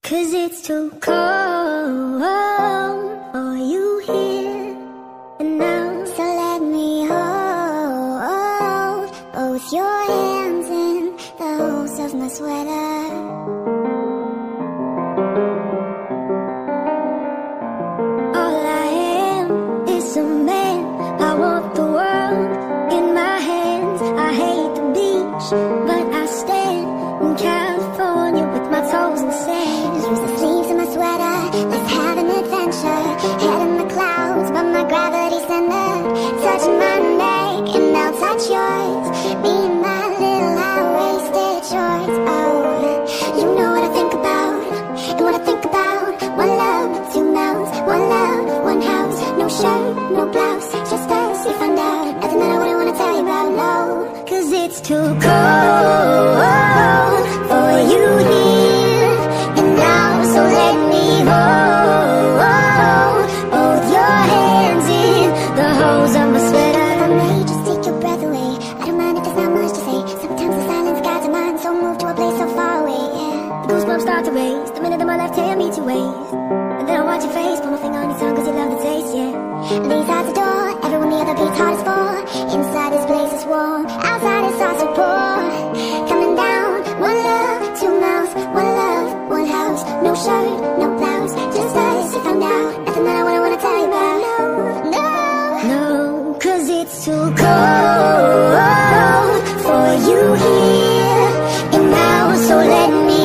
'Cause it's too cold for you here and now. So let me hold both your hands in the holes of my sweater. All I am is a man. I want the world in my hands. I hate the beach, but I stand in California with my toes in sand. Use the sleeves of my sweater, let's have an adventure. Head in the clouds, but my gravity center. Touch my neck and I'll touch yours. Me and my little high-waisted shorts. Oh, you know what I think about, and what I think about. One love, two mouths, one love, one house. No shirt, no blouse, just us, you found out. Nothing that I wouldn't wanna tell you about, no. 'Cause it's too cold for you here and now. So let me hold both your hands in the holes of my sweater. I may just take your breath away, I don't mind if there's not much to say. Sometimes the silence guides a mind so moved to a place so far away, yeah. The goosebumps start to raise the minute that my left hand meets your waist. And then I watch your face, put my finger on your tongue 'cause you love the taste, yeah. And inside the door, everyone the other beats hard as for. Inside this place is warm, outside it's all so poor. Coming down, one love, two mouths, one love, one house. No shirt, no blouse, just us, you found out. Nothing that I wouldn't wanna tell you about, no, no. No, 'cause it's too cold for you here and now. So let me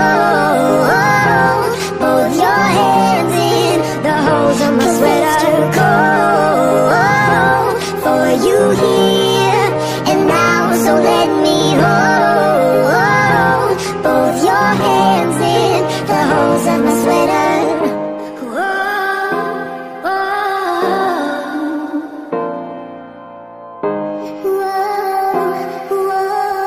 hold both your hands in the holes of my sweater. It's too cold for you here and now. So let me hold both your hands in the holes of my sweater. Whoa, whoa,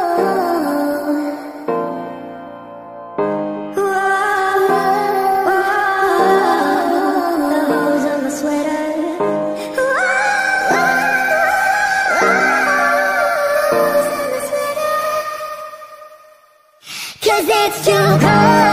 the holes of my sweater. 'Cause it's too cold